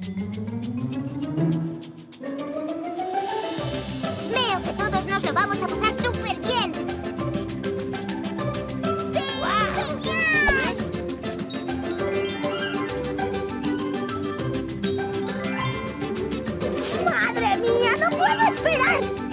Veo que todos nos lo vamos a pasar súper bien. ¡Sí! ¡Genial! ¡Madre mía! ¡No puedo esperar!